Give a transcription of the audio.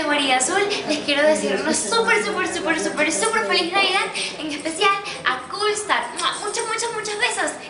María Azul, les quiero decir una súper feliz Navidad, en especial a Cool Star. Muchos besos.